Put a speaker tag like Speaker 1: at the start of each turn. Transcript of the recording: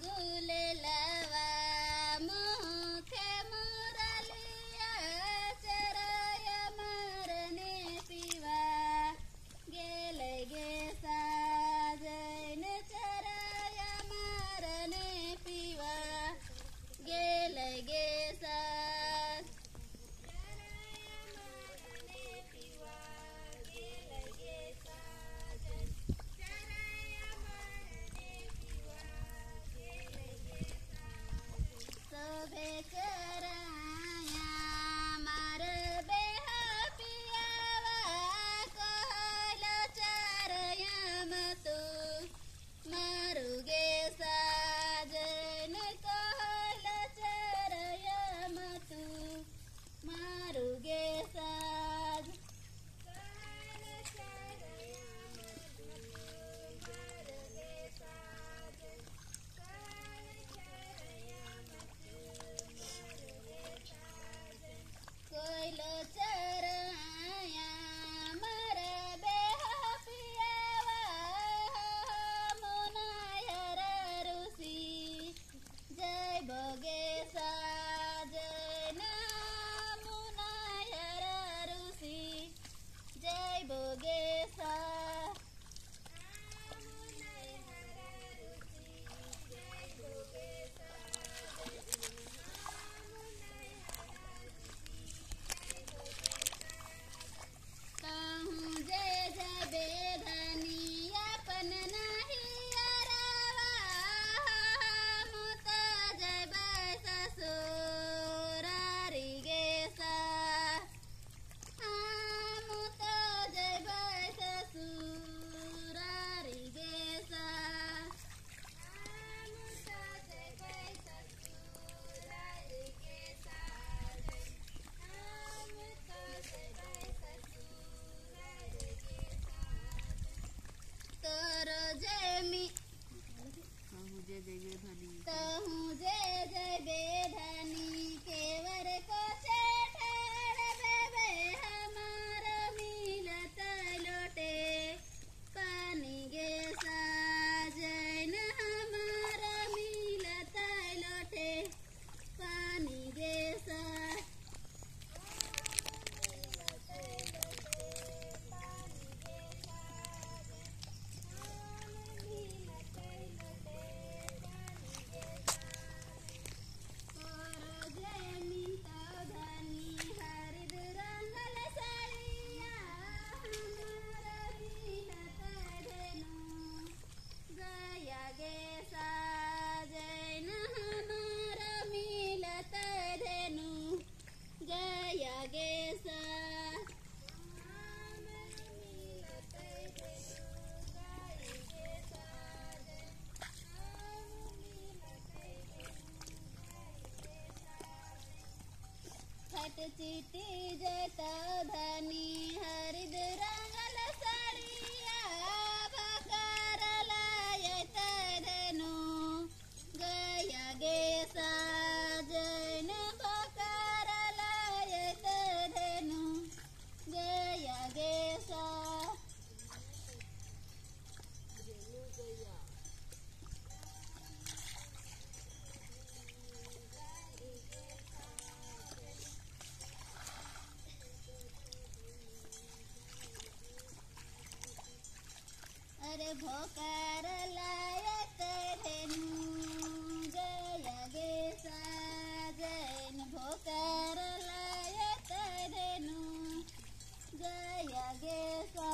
Speaker 1: गुलेलवा मुखे मुरलिया चराय मरने पिवा गेल गे साजन चराय मरने पिवा गेल गे साज शोभे चराया मार बेहा पियावा कहल चरया मतु मारु गे साजन कहल चरया मतु मारु गे साज कोयलो चराया मर बेहा पियावा मुनायर ऋषि जय भोगे साजन मुनायर ऋषि जय भोगे सा कहूँ जय जय बेधनी अपन नहीं अरावा मुत जय बै ससुरारी गे सा मुत जय बै ससुरारी गे सा तोरो जय कहूँ जय जय बेधनी केवर को सेठड़ बेबे हमार मिलत लोटे पानी गे साजन हमार मिलत लोटे पानी गे सा गया गे सा फट चीटी जत धनी हरिद रंगल साड़िया बकर लायत धनु गया गे साजन बकर लायत धनु गया गे सा अरे भोकर लायत धेनु गया गे साजन भोकर लायत धेनु गया गे सा